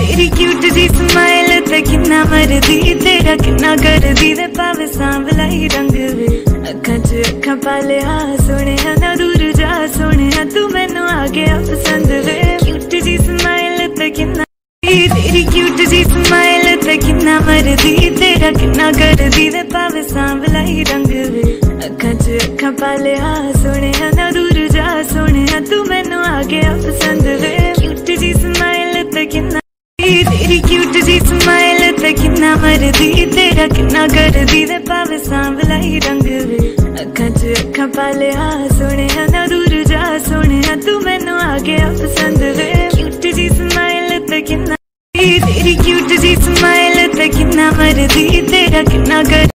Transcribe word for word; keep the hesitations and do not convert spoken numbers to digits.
तेरी क्यूट जी स्माइल ते किन्ना मरदी, तेरा किन्ना करदी वे भावे सांवला ही रंग वे। अखां च अखां पा लिया सोहणिया ना दूर जा सोहणिया, तू मैनू आ गया पसंद वे। क्यूट जी स्माइल ते किन्ना तेरी क्यूट जी स्माइल ते किन्ना मरदी, तेरा किन्ना करदी वे भावे सांवला ही रंग वे। अखां च अखां पा लिया सोहणिया ना दूर जा सोहणिया, तू मैनू आ गया पसंद वे। क्यूट जी स्माइल ते किन्ना तेरी क्यूट जी स्माइल ते किन्ना मरदी, तेरा किन्ना करदी वे भावे सांवला ही रंग वे। अखां च अखां पा लिया सोहणिया ना दूर जा सोहणिया, तू मैनू आ गया पसंद वे। क्यूट जी स्माइल ते किन्ना तेरी क्यूट जी स्माइल ते किन्ना मरदी, तेरा किन्ना कर